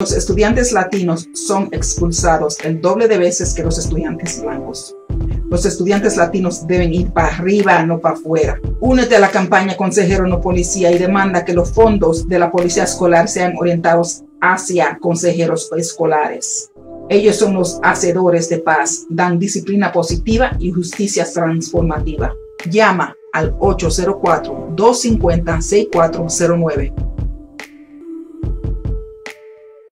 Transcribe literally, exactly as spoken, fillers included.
Los estudiantes latinos son expulsados el doble de veces que los estudiantes blancos. Los estudiantes latinos deben ir para arriba, no para afuera. Únete a la campaña Consejero No Policía y demanda que los fondos de la policía escolar sean orientados hacia consejeros escolares. Ellos son los hacedores de paz, dan disciplina positiva y justicia transformativa. Llama al ocho cero cuatro, dos cinco cero, seis cuatro cero nueve.